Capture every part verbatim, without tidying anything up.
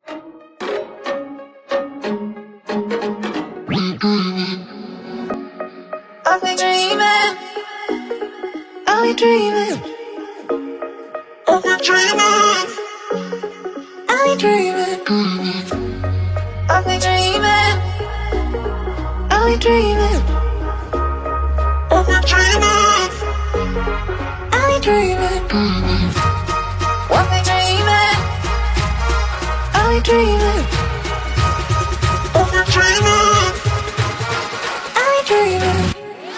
I've been dreaming, I've been dreaming, I've been dreaming, I've been dreaming, I've been dreaming, I've been dreaming, I've been dreaming, I've been dreaming, I've been dreaming, I've been dreaming, I've been dreaming, I've been dreaming.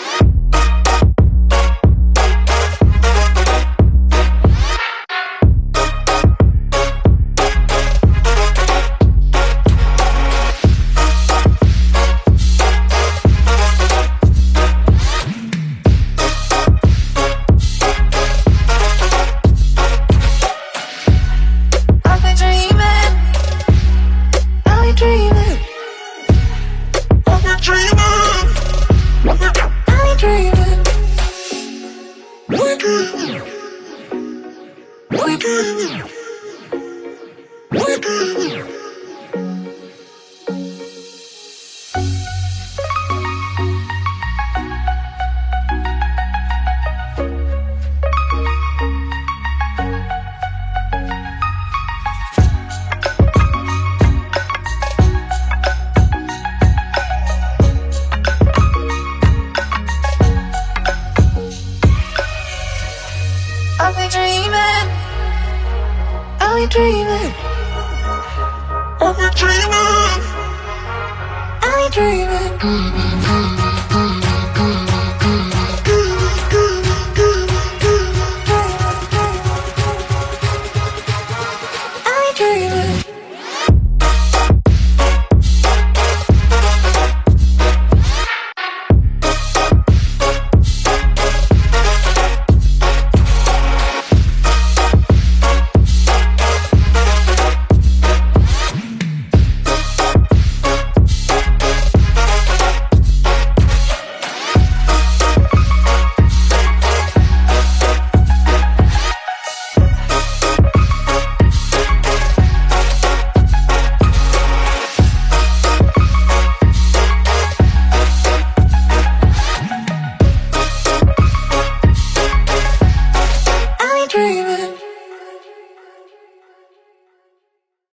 I've been dreaming, I've been dreaming, I've been dreaming, I've been dreaming.